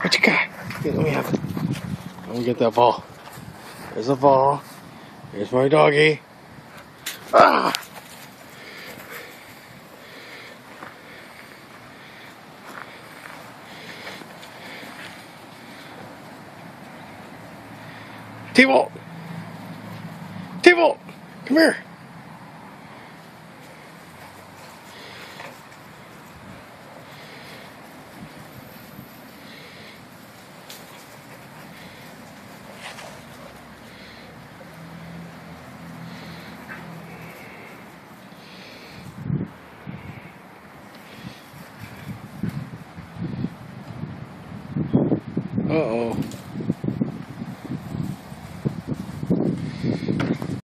What you got? Here, let me have it. Let me get that ball. There's a ball. Here's my doggy. Ah! T.Bolt! T.Bolt! Come here! Uh-oh.